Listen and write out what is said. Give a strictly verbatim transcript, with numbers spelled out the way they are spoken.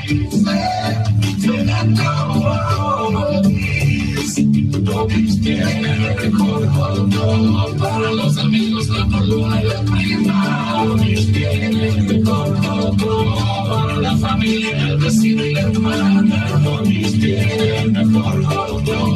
Topis tiene el mejor hot dog. Para los amigos, la cordura y la prima. Topis tiene el mejor hot dog. Para la familia, el vecino y la hermana. Topis tiene el mejor hot dog.